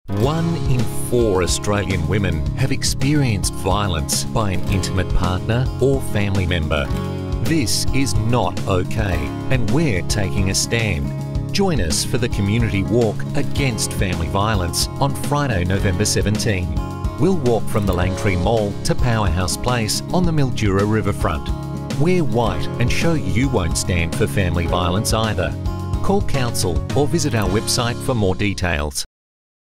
1 in 4 Australian women have experienced violence by an intimate partner or family member. This is not okay, and we're taking a stand. Join us for the community walk against family violence on Friday, November 17. We'll walk from the Langtree Mall to Powerhouse Place on the Mildura riverfront. Wear white and show you won't stand for family violence either. Call council or visit our website for more details.